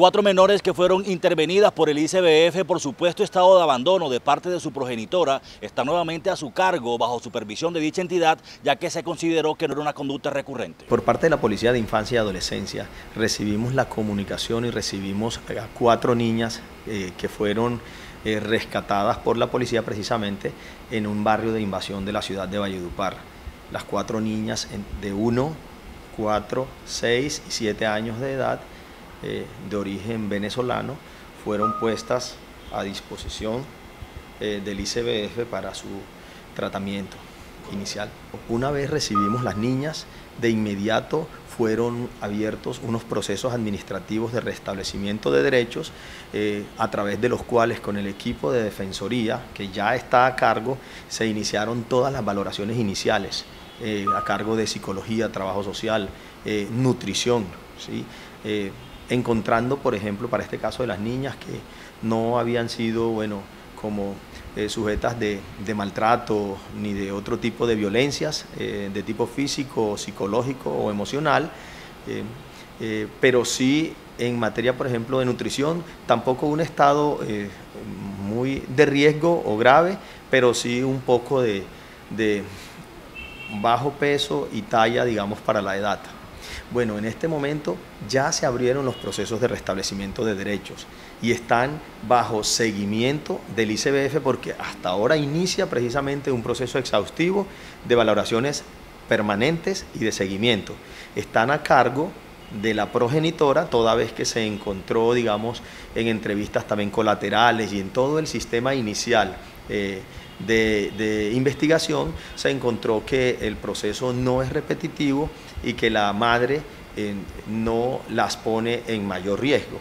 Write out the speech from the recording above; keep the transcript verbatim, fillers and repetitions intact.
cuatro menores que fueron intervenidas por el I C B F por supuesto estado de abandono de parte de su progenitora están nuevamente a su cargo bajo supervisión de dicha entidad, ya que se consideró que no era una conducta recurrente. Por parte de la Policía de Infancia y Adolescencia recibimos la comunicación y recibimos a cuatro niñas eh, que fueron eh, rescatadas por la policía precisamente en un barrio de invasión de la ciudad de Valledupar. Las cuatro niñas de uno, cuatro, seis y siete años de edad, eh, de origen venezolano, fueron puestas a disposición eh, del I C B F para su tratamiento inicial. Una vez recibimos las niñas, de inmediato fueron abiertos unos procesos administrativos de restablecimiento de derechos eh, a través de los cuales con el equipo de defensoría que ya está a cargo se iniciaron todas las valoraciones iniciales eh, a cargo de psicología, trabajo social, eh, nutrición, ¿sí? eh, encontrando por ejemplo para este caso de las niñas que no habían sido bueno como eh, sujetas de, de maltrato ni de otro tipo de violencias eh, de tipo físico, psicológico o emocional, eh, eh, pero sí en materia, por ejemplo, de nutrición, tampoco un estado eh, muy de riesgo o grave, pero sí un poco de, de bajo peso y talla, digamos, para la edad. Bueno, en este momento ya se abrieron los procesos de restablecimiento de derechos y están bajo seguimiento del I C B F porque hasta ahora inicia precisamente un proceso exhaustivo de valoraciones permanentes y de seguimiento. Están a cargo de la progenitora toda vez que se encontró, digamos, en entrevistas también colaterales y en todo el sistema inicial eh, de, de investigación, se encontró que el proceso no es repetitivo y que la madre eh, no las pone en mayor riesgo.